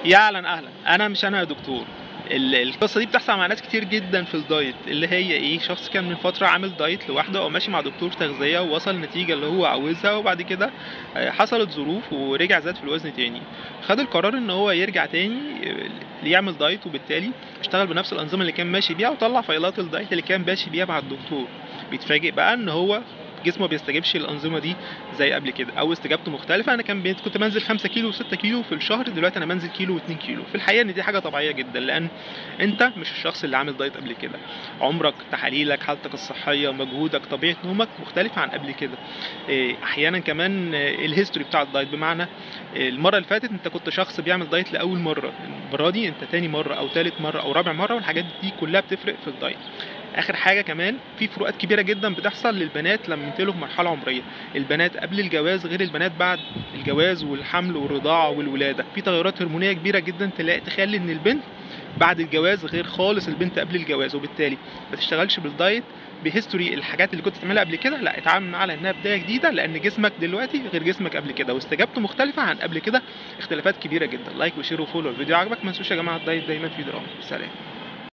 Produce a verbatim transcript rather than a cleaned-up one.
يا اهلا اهلا، انا مش انا يا دكتور. ال- القصه دي بتحصل مع ناس كتير جدا في الدايت، اللي هي ايه، شخص كان من فتره عامل دايت لوحده او ماشي مع دكتور تغذيه ووصل النتيجه اللي هو عاوزها، وبعد كده آه، حصلت ظروف ورجع زاد في الوزن تاني. خد القرار ان هو يرجع تاني آه، يعمل دايت، وبالتالي اشتغل بنفس الانظمه اللي كان ماشي بيها وطلع فايلات الدايت اللي كان ماشي بيها مع الدكتور. بيتفاجئ بقى ان هو جسمه ما بيستجيبش للانظمه دي زي قبل كده، او استجابته مختلفه. انا كان بي- كنت بنزل خمسة كيلو و6 كيلو في الشهر، دلوقتي انا بنزل كيلو و2 كيلو. في الحقيقه ان دي حاجه طبيعيه جدا، لان انت مش الشخص اللي عامل دايت قبل كده. عمرك، تحاليلك، حالتك الصحيه، مجهودك، طبيعه نومك مختلفه عن قبل كده. إيه، احيانا كمان إيه، الهيستوري بتاع الدايت، بمعنى إيه، المره اللي فاتت انت كنت شخص بيعمل دايت لاول مره، المره دي انت تاني مره او تالت مره او رابع مره، والحاجات دي كلها بتفرق في الدايت. اخر حاجه كمان، في فروقات كبيره جدا بتحصل للبنات لما ينتقلوا في مرحله عمريه. البنات قبل الجواز غير البنات بعد الجواز والحمل والرضاعه والولاده. في تغيرات هرمونيه كبيره جدا تلاقي تخلي ان البنت بعد الجواز غير خالص البنت قبل الجواز، وبالتالي ما تشتغلش بالدايت بهيستوري الحاجات اللي كنت بتعملها قبل كده. لا، اتعامل على انها بدايه جديده، لان جسمك دلوقتي غير جسمك قبل كده، واستجابته مختلفه عن قبل كده، اختلافات كبيره جدا. لايك وشير وفولو الفيديو عجبك. ما تنسوش يا جماعه، الدايت دايما في دراما. سلام.